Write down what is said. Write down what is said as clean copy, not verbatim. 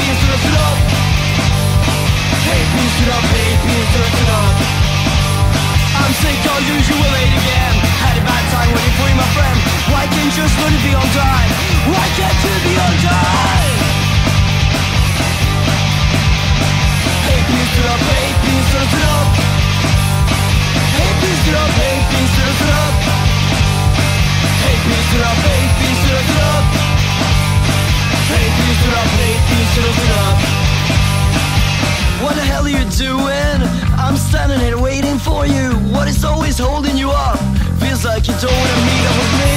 please turn it up. Hey, please turn up, hey, please turn it up. I'm sick of usual late again. Had a bad time waiting for you, my friend. Why can't you just learn to be on time? Why can't you be on time? Hey, please turn up, hey, please turn it up. Hey, please turn up, hey, please turn it up. Hey, please turn up, hey, please turn it up. Hey, please turn up, hey, please turn it up. What the hell are you doing? I'm standing here waiting for you. What is always holding you up? Feels like you don't wanna meet up with me.